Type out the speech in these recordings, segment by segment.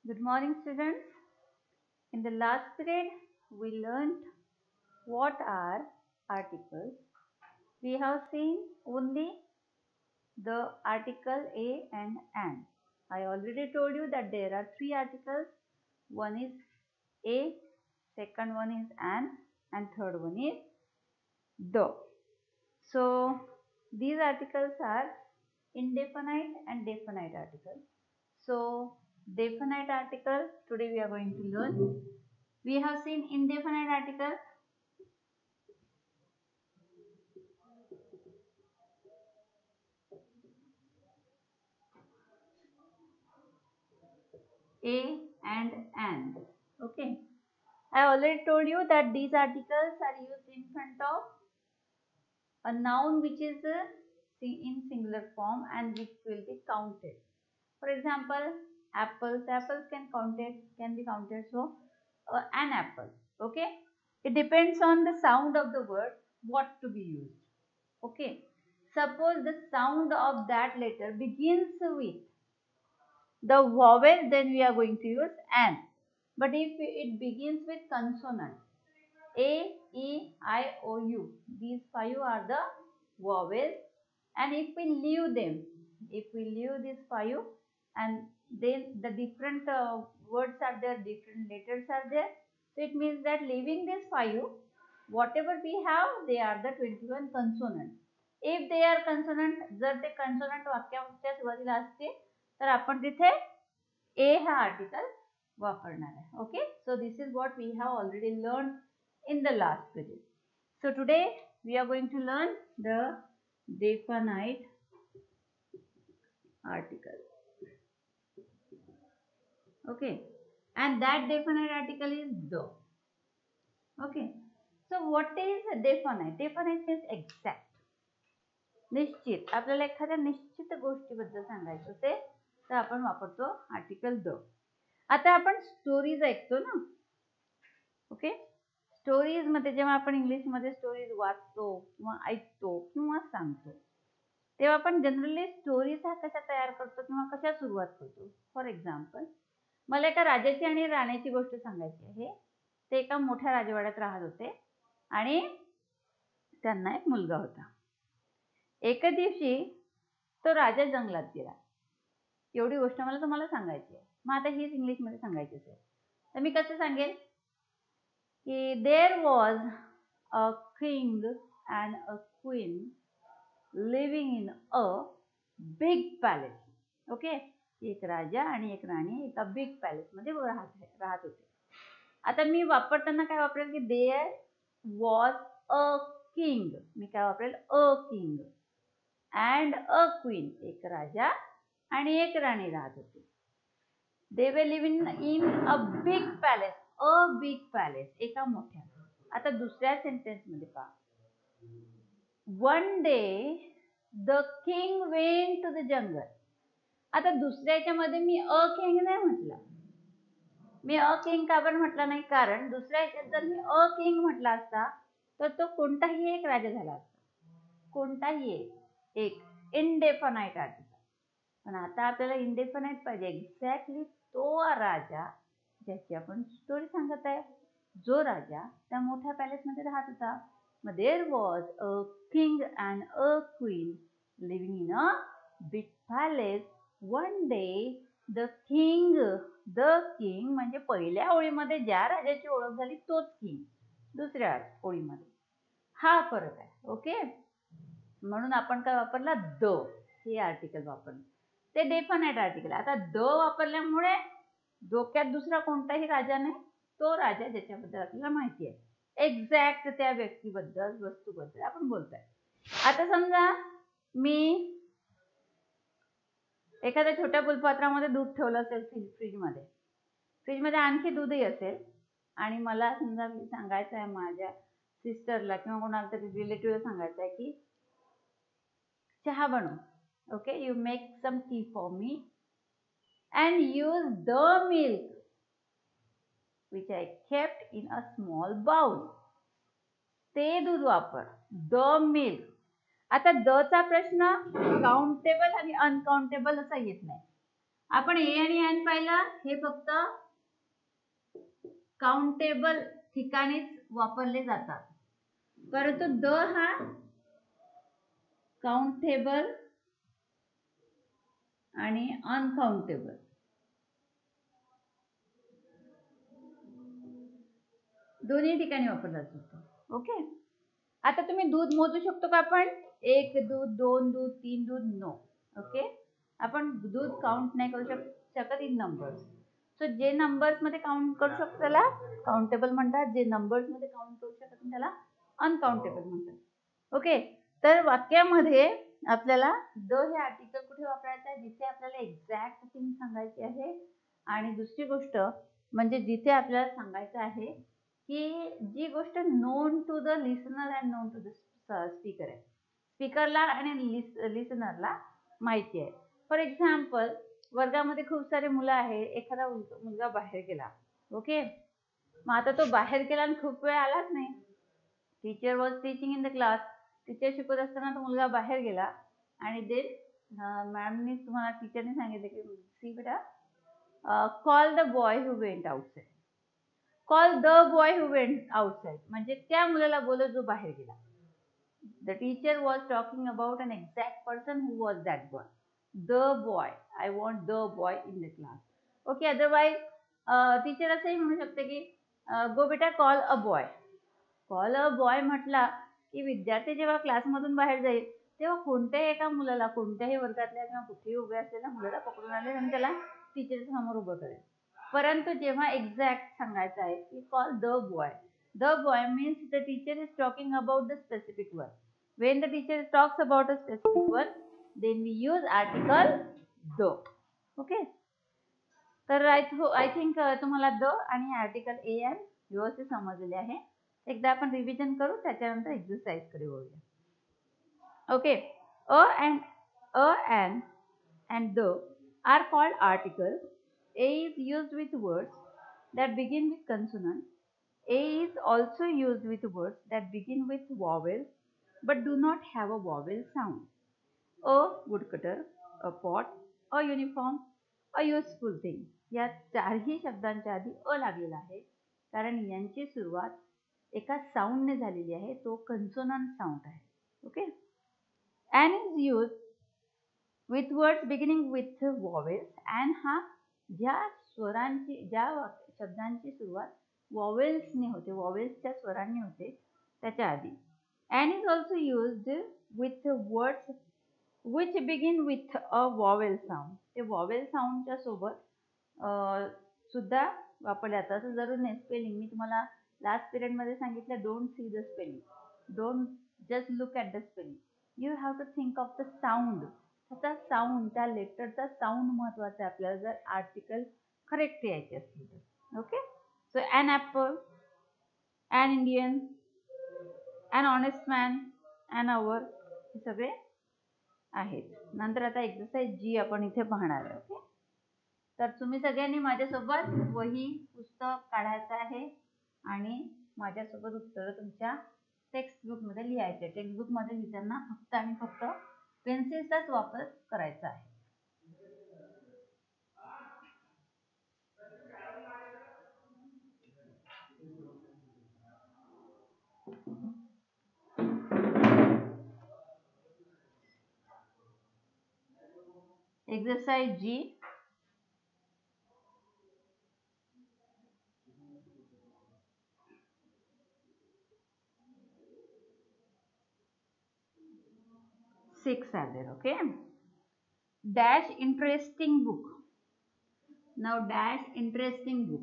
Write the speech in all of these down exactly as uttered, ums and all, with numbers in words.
Good morning, students. In the last period, we learned what are articles. We have seen only the article a and an. I already told you that there are three articles. One is a, second one is an, and third one is the. So these articles are indefinite and definite articles. So definite article today we are going to learn. We have seen indefinite article. A and and. Okay. I already told you that these articles are used in front of a noun which is uh, in singular form and which will be counted. For example, apples. Apples can counted can be counted. So uh, an apple. Okay. It depends on the sound of the word what to be used. Okay. Suppose the sound of that letter begins with the vowel, then we are going to use an. But if it begins with consonant, A, E, I, O, U, these five are the vowels. And if we leave them, if we leave these five, and then the different uh, words are there, different letters are there. So it means that leaving these five, whatever we have, they are the twenty-one consonants. If they are consonant, जर ते consonant वाक्याच्या सुरुवातीला असते, तर आपण तिथे A हा article वापरणार आहे. Okay, so this is what we have already learned in the last period. So today we are going to learn the definite article. Okay, and that definite article is the. Okay, so what is definite? Definite means exact. निश्चित. आपल्याला एखाद्या निश्चित गोष्टीबद्दल सांगायचं असेल तर आपण वापरतो आर्टिकल द. आता आपण स्टोरीज ऐकतो ना. ओके, स्टोरीज मध्ये जेव्हा आपण इंग्लिश मध्ये स्टोरीज वाचतो किंवा ऐकतो किंवा सांगतो तेव्हा आपण जनरली स्टोरीज हा कशा तयार करतो किंवा कशा सुरुवात करतो. फॉर एक्झाम्पल, मला एका राजाची आणि राणीची गोष्ट सांगायची आहे. ते एका मोठ्या राजवाड्यात राहत होते आणि त्यांना एक मुलगा होता. एके दिवशी तो राजा जंगलात गेला. एवढी गोष्ट मला तुम्हाला सांगायची आहे. मग आता हीच इंग्लिश मध्ये सांगायची असेल तर मी कसं सांगेल की there was a king and a queen living in a big palace. Okay, एक राजा आणि एक राणी एका बिग पॅलेस मध्ये राहत राहत होते. आता मी वापरताना काय वापरेल की देअर वॉज अ किंग. मी काय वापरेल a king and a queen. एक राजा आणि एक राणी राहत होते. They were living in a big palace. A big palace, एका मोठ्या. आता दुसऱ्या सेंटेन्स मध्ये पहा. One day the king went to the jungle. आता दुसऱ्या याच्यामध्ये मी अ किंग नाही म्हटलं. मी अ किंग का बरं म्हटलं नाही, कारण दुसऱ्या याच्यात जर मी अ किंग म्हटला असता तर तो कोणताही एक राजा झाला असता. कोणताही एक एक इनडेफिनाइट आर्टिकल. पण आता आपल्याला इंडेफिनाइट पाहिजे. एक्झॅक्टली तो राजा ज्याची आपण स्टोरी सांगत आहे, जो राजा त्या मोठ्या पॅलेस मध्ये राहत होता. मग there was a king and a queen living in a big palace. One day the king. The king म्हणजे पहिल्या ओळीमध्ये ज्या राजाची ओळख झाली तोच किंग. दुसऱ्या ओळीमध्ये हा फरक आहे. ओके, म्हणून आपण काय वापरला द हे आर्टिकल वापरलं. ते डेफिनेट आर्टिकल. आता द वापरल्यामुळे डोक्यात दुसरा कोणताही राजा नाही. तो राजा ज्याच्याबद्दल आपल्याला माहिती आहे, एक्झॅक्ट त्या व्यक्तीबद्दल वस्तूबद्दल आपण बोलतोय. आता समजा मी एखाद्या छोट्या फुलपात्रामध्ये दूध ठेवलं असेल फ्रीजमध्ये. फ्रीजमध्ये आणखी दूधही असेल आणि मला समजा सांगायचं आहे माझ्या सिस्टरला किंवा कोणाला तरी रिलेटिव्हला सांगायचं आहे की चहा बनव. Okay, you make some tea for me and use the milk which I kept in a small bowl. ते दूध वापर. The milk. आता द चा प्रश्न काउंटेबल आणि अनकाउंटेबल असा येत नाही. आपण ए आणि एन पाहिलं, हे फक्त काउंटेबल ठिकाणीच वापरले जातात, परंतु द हा काउंटेबल आणि अनकाउंटेबल दोन्ही ठिकाणी वापरला जातो. ओके, आता तुम्ही दूध मोजू शकतो का आपण? एक दूध, दोन दूध, तीन दूध? नो. ओके, आपण दूध काउंट नाही करू शकत इन नंबर्स. सो जे नंबर्स मध्ये काउंट करू शकतो त्याला काउंटेबल म्हणतात, जे नंबर्स मध्ये काउंट करू शकत नाही त्याला अनकाउंटेबल म्हणतात. ओके, तर वाक्यामध्ये आपल्याला द हे आर्टिकल कुठे वापरायचं आहे? जिथे आपल्याला एक्झॅक्ट थिंग सांगायची आहे. आणि दुसरी गोष्ट म्हणजे जिथे आपल्याला सांगायचं आहे की जी गोष्ट known to the listener and known to the speaker आहे, स्पीकरला आणि लिसनरला माहिती आहे. फॉर एक्झाम्पल, वर्गामध्ये खूप सारे मुलं आहे, एखादा मुलगा बाहेर गेला. ओके, मग आता तो बाहेर गेला आणि खूप वेळ आलाच नाही. Teacher was teaching in the class, teacher शिकवत असताना तो मुलगा बाहेर गेला आणि देन मॅमनी तुम्हाला टीचरने सांगितलं की सी बेटा, call the boy who went outside. Call the boy who went outside म्हणजे त्या मुलाला बोलव जो बाहेर गेला. The teacher was talking about an exact person who was that boy. The boy, I want the boy in the class. Okay, otherwise teacher असंही म्हणू शकते की गो बेटा call a boy. Call a boy म्हटला की विद्यार्थी जेव्हा क्लासमधून बाहेर जाईल तेव्हा कोणत्याही एका मुलाला, कोणत्याही वर्गातल्या किंवा कुठेही उभ्या असलेल्या मुलाला पकडून आले आणि त्याला टीचरच्या समोर उभं करेल. परंतु जेव्हा एक्झॅक्ट सांगायचं आहे की call the boy, the boy means the teacher is talking about the specific one. When the teacher talks about a specific one, then we use article the. Okay, तर आय आय थिंक तुम्हाला the आणि article a an व्यवस्थित समजलेले आहे. एकदा आपण revision करू, त्याच्यानंतर एक्सरसाइज कडे वळूया. Okay, a and a and and the are called article. A is used with words that begin with consonant. A is also used with words that begin with vowels but do not have a vowel sound. A woodcutter, a pot, a uniform, a useful thing. या चारही शब्दांच्या आधी अ लागलेला आहे कारण यांची सुरुवात एका साऊंडने झालेली आहे, तो कन्सोनंट साऊंड आहे. Okay, an is used with words beginning with vowels. and हा ज्या स्वरांची, ज्या शब्दांची सुरुवात वॉवेल्सने होते, वॉवेल्सच्या स्वरांनी होते त्याच्या आधी. and is also used with words which begin with a vowel sound. ते vowel साऊंडच्या सोबत सुद्धा वापरले जातात. असं जरूर नाही स्पेलिंग, मी तुम्हाला लास्ट पिरियड मध्ये सांगितलं, don't see the spelling, don't just look at the spelling, you have to think of the sound. त्याचा साऊंड, त्या लेटरचा साऊंड महत्वाचा आहे आपल्याला जर आर्टिकल करेक्ट यायचे असतील तर. Okay, so an apple, an Indian, an honest man, an hour, हे सगळे आहेत. नंतर आता एक्सरसाइज जी आपण इथे पाहणार आहे. ओके, तर तुम्ही सगळ्यांनी माझ्यासोबत वही पुस्तक काढायचं आहे आणि माझ्यासोबत उत्तर तुमच्या टेक्स्टबुक मध्ये लिहायचे. टेक्स्टबुक मध्ये लिहिताना फक्त आणि फक्त पेन्सिलचाच वापर करायचा आहे. Exercise G, six are there. Okay, dash interesting book. Now dash interesting book.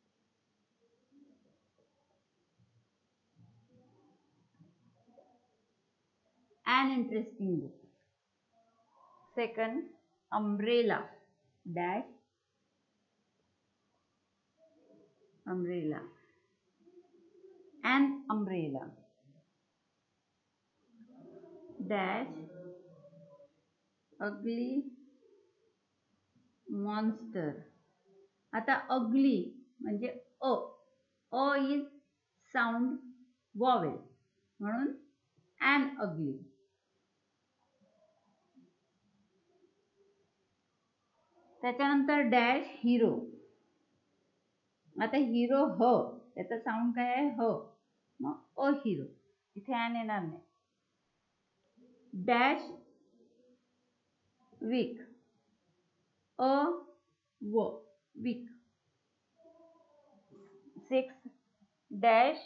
An interesting book. Second, umbrella. Dash umbrella. An umbrella. Dash ugly monster. आता ugly म्हणजे a, a is sound vowel म्हणून an ugly. त्याच्यानंतर dash hero. आता hero ह त्याचा sound काय आहे ह, मग अ हिरो इथे ॲन येणार नाही. डॅश वीक अ व week. Six dash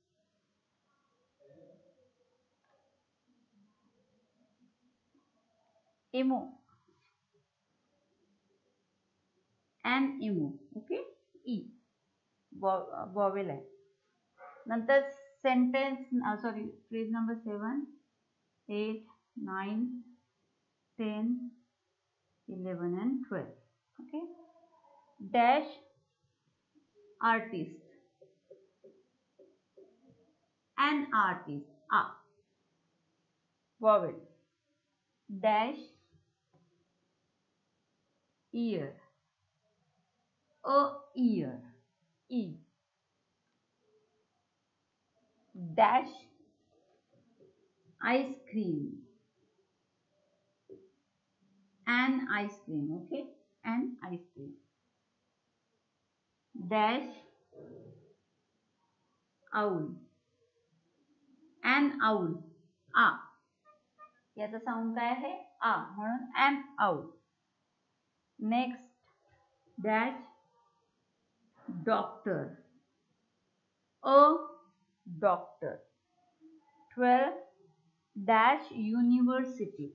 emo an emo. Okay E vowel आहे. नंतर sentence sorry page number seven eight nine ten eleven and twelve. Okay. Dash artist. An artist. A. Vowel. Dash ear. A ear. E. Dash ice cream. An ice cream. Okay. An ice cream. Dash owl. An owl. A. याचा साऊंड काय आहे आ, म्हणून an owl. Next dash doctor. A doctor. Twelve dash university.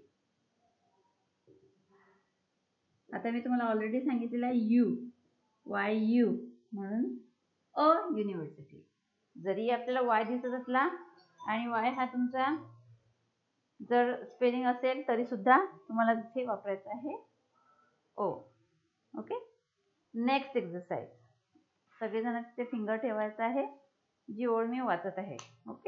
आता मी तुम्हाला already सांगितलेलं आहे यू वाय यू म्हणून अ युनिव्हर्सिटी. जरी आपल्याला वाय दिसत असला आणि वाय हा तुमचा जर स्पेलिंग असेल तरी सुद्धा तुम्हाला तिथे वापरायचं आहे ओ. ओके. Next exercise. सगळेजण तिथे फिंगर ठेवायचं आहे, जी ओळ मी वाचत आहे. Okay.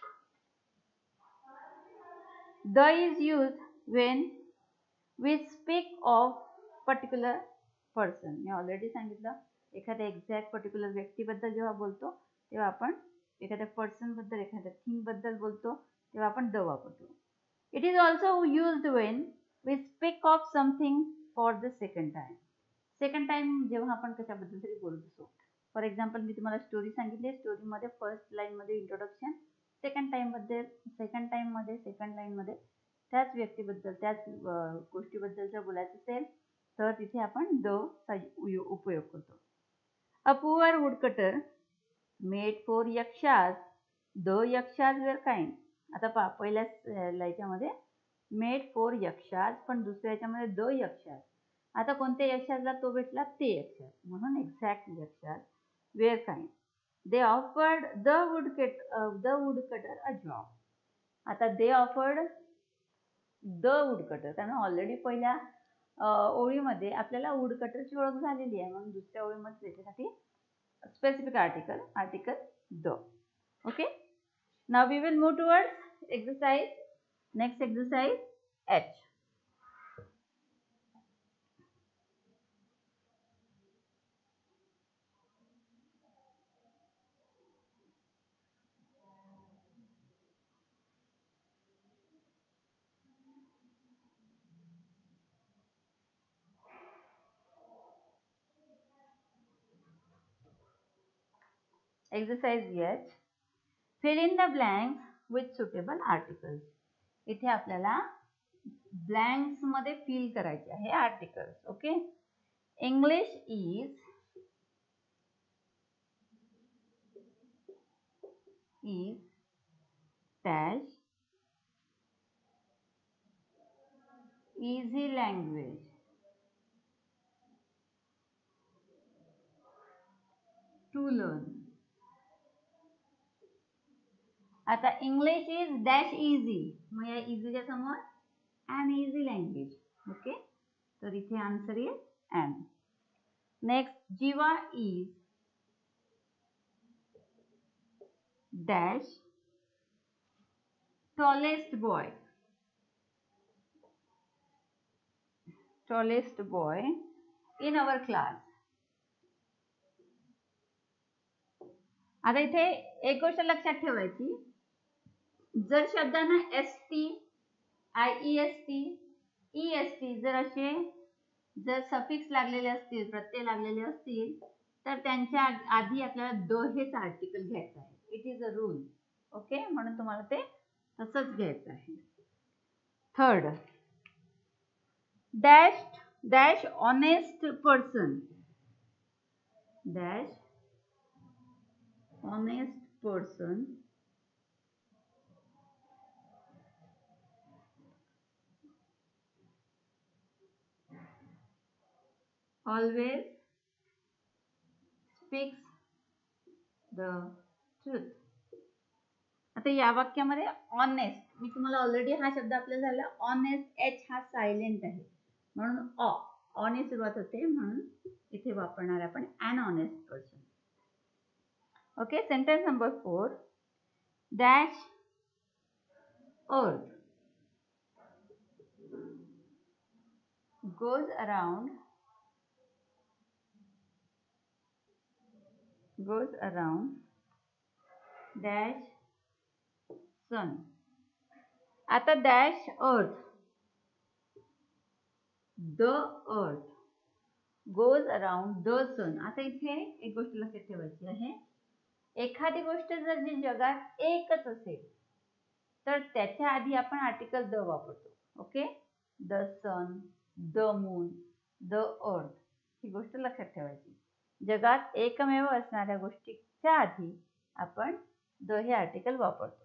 The is use when we speak of particular person. मी ऑलरेडी सांगितलं एखाद्या एक्झॅक्ट पर्टिक्युलर व्यक्तीबद्दल जेव्हा बोलतो तेव्हा आपण एखाद्या पर्सन बद्दल एखाद्या थिंग बद्दल बोलतो तेव्हा आपण द वापरतो. It is also used when we speak of something for the second time. Second time जेव्हा आपण कशाबद्दल तरी बोलत असतो. फॉर एक्झाम्पल मी तुम्हाला स्टोरी सांगितली. स्टोरीमध्ये फर्स्ट लाईनमध्ये इंट्रोडक्शन, सेकंड टाइममध्ये सेकंड टाइममध्ये सेकंड लाईनमध्ये त्याच व्यक्तीबद्दल त्याच गोष्टीबद्दल जर बोलायचं असेल तर तिथे आपण द चा उपयोग करतो. A poor woodcutter made for yakshas the yakshas were kind. आता पहा पहिल्या याच्यामध्ये मेड फॉर यक्षास, पण दुसऱ्या याच्यामध्ये द यक्षास. आता कोणत्या यक्षासला तो भेटला, ते यक्षास, म्हणून exact yakshas were kind. They offered the woodcut the woodcutter a job. आता दे ऑफर्ड द वुडकटर, कारण ऑलरेडी पहिल्या ओळीमध्ये आपल्याला वुडकटरची ओळख झालेली आहे, म्हणून दुसऱ्या ओळीमध्ये त्याच्यासाठी specific article article the. Okay. Now we will move towards exercise. Next exercise H. Exercise H. Fill in the blanks with suitable articles. इथे आपल्याला ब्लँक्स मध्ये फिल करायचे आहे articles. Okay. English is is dash easy language to learn. आता English is dash easy, मग या इझीच्या समोर an easy language. Okay. तर इथे answer is an. Next Jeeva is dash tallest boy tallest boy in our class. आता इथे एक गोष्ट लक्षात ठेवायची, जर शब्दांना S T I E S T E S T जर असे जर सफिक्स लागलेले असतील, प्रत्यय लागलेले असतील, तर त्यांच्या आधी आपल्याला द हेच आर्टिकल घ्यायचं आहे. It is a rule. Okay, म्हणून तुम्हाला ते तसंच घ्यायचं आहे. Third, dash dash honest person. Dash honest person always speaks the truth. आता या वाक्यामध्ये ऑनेस्ट, मी तुम्हाला ऑलरेडी हा शब्द आपल्याला झाला. ऑनेस्ट, एच हा सायलेंट आहे म्हणून ऑ ऑने सुरुवात होते, म्हणून इथे वापरणार आपण an honest person. Okay, sentence number four, dash earth goes around goes around dash sun. आता dash earth, the earth goes around the sun. आता इथे एक गोष्ट लक्षात ठेवायची आहे, एखादी गोष्ट जर जी जगात एकच असेल तर त्याच्या आधी आपण आर्टिकल द वापरतो. Okay, the sun, the moon, the earth, ही गोष्ट लक्षात ठेवायची. जगात एकमेव असणाऱ्या गोष्टीच्या आधी आपण द हे आर्टिकल वापरतो.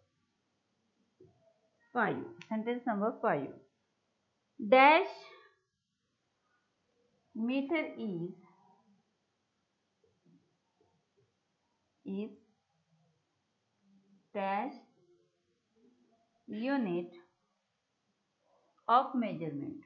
Five, sentence number five, dash metre is is dash unit of measurement.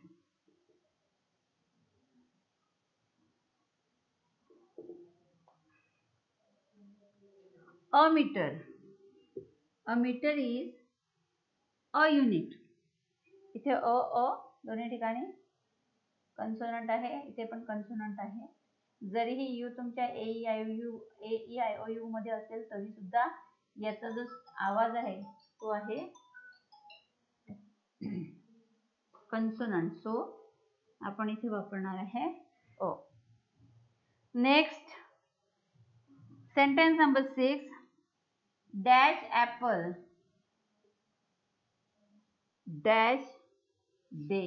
A meter, a meter is a unit. इथे अ अ दोन्ही ठिकाणी कन्सोनंट आहे, इथे पण कन्सोनंट आहे. जरीही यू तुमच्या A E I U A E I O U मध्ये असेल तरी सुद्धा याचा जो आवाज आहे तो आहे कन्सोनंट, सो आपण इथे वापरणार आहे O. Next, sentence number six, dash apple dash day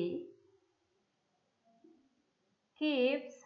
keeps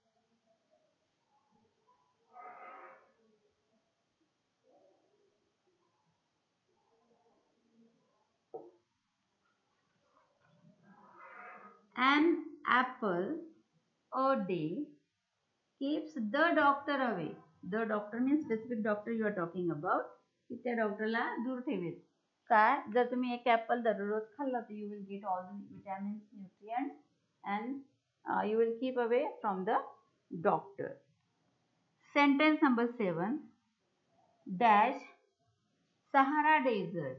an apple a day keeps the doctor away. The doctor means specific doctor you are talking about. की त्या डॉक्टरला दूर ठेवेल. काय, जर तुम्ही एक ॲपल दररोज खाल्ला तर you will get all the vitamins, nutrients and uh, you will keep away from the doctor. Sentence number seven, dash Sahara Desert.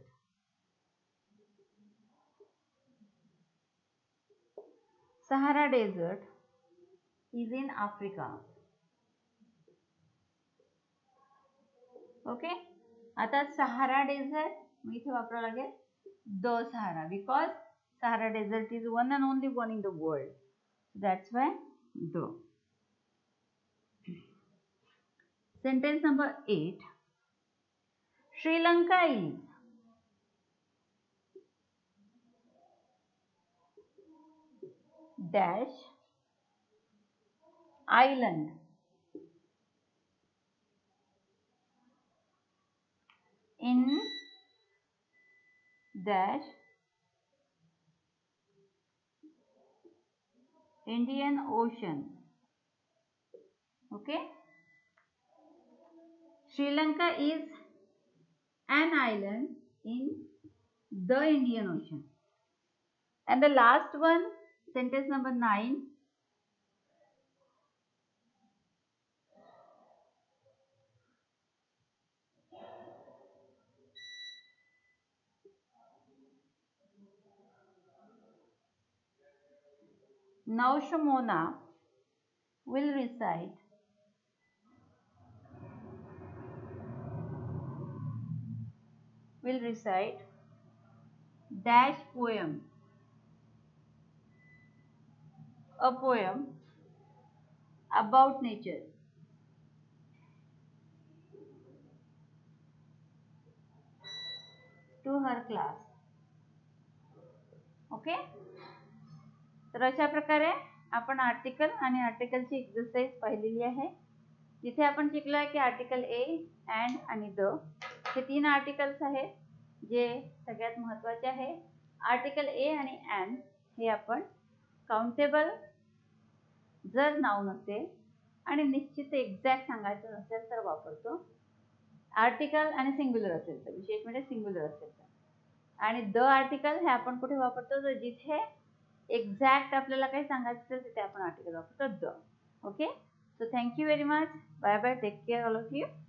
Sahara Desert is in Africa. Okay, आता सहारा डेझर्ट मी इथे वापरावं लागेल the Sahara, because Sahara dessert is one and only one in the world. That's why the. Sentence number eight, Sri Lanka is dash island in dash Indian Ocean. Okay, Sri Lanka is an island in the Indian Ocean. And the last one, sentence number nine, now Shomona will recite will recite dash poem a poem about nature. To her class. Okay, तर अशा प्रकारे आपण article आणि आर्टिकलची exercise पाहिलेली आहे. जिथे आपण शिकलो की आर्टिकल ए, अँड आणि द हे तीन आर्टिकल्स आहेत जे सगळ्यात महत्त्वाचे आहे. आर्टिकल ए आणि अँड हे आपण काउंटेबल जर नाउन असेल आणि निश्चित एक्झॅक्ट सांगायचं नसेल तर वापरतो. आर्टिकल आणि सिंग्युलर असेल तर, विशेष म्हणजे सिंग्युलर असेल तर. आणि द आर्टिकल हे आपण कुठे वापरतो, तर जिथे एक्झॅक्ट आपल्याला काही सांगायचं असेल तिथे आपण आर्टिकल वापरतो the. Okay, so thank you very much. Bye bye, take care all of you.